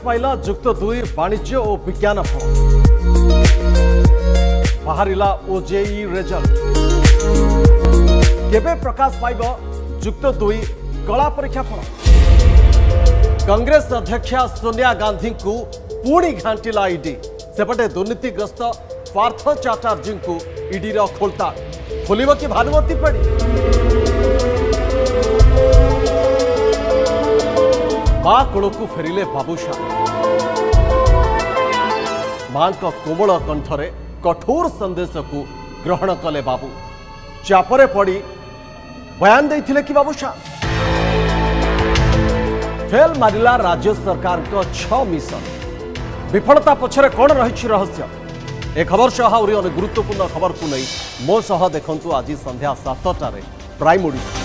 पाइला युक्त 2 वाणिज्य और विज्ञान फल बाहरिला ओजेई रिजल्ट केबे प्रकाश पाइब युक्त 2 कला परीक्षा फल कांग्रेस अध्यक्षा सोनिया गांधी को पुणी घांटिला ईडी सेपटे दुर्नीतिग्रस्त पार्थ चैटर्जी को ईडी खोलता खोलिब कि भानुमती पड़ी मां कोल को फेरिले बाबूशाह मां कोमल कंठरे कठोर संदेश को ग्रहण कले बाबू चापरे पड़ी बयान देथिले कि बाबूशाह फेल मारिला राज्य सरकार को 6 मिशन विफलता पछरे कौन रही रहस्य ए खबर सह गुरुत्वपूर्ण खबर को नहीं मो सह देखंतु आज संध्या 7 टारे प्राइम ओडिशा।